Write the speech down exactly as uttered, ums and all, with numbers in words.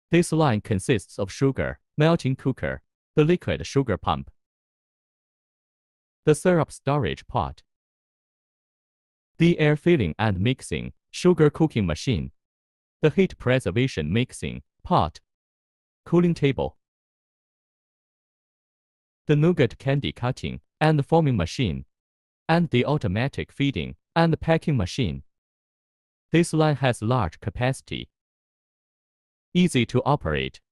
This line consists of sugar, melting cooker, the liquid sugar pump, the syrup storage pot, the air filling and mixing, sugar cooking machine, the heat preservation mixing pot, cooling table, the nougat candy cutting and forming machine, and the automatic feeding and packing machine. This line has large capacity, easy to operate,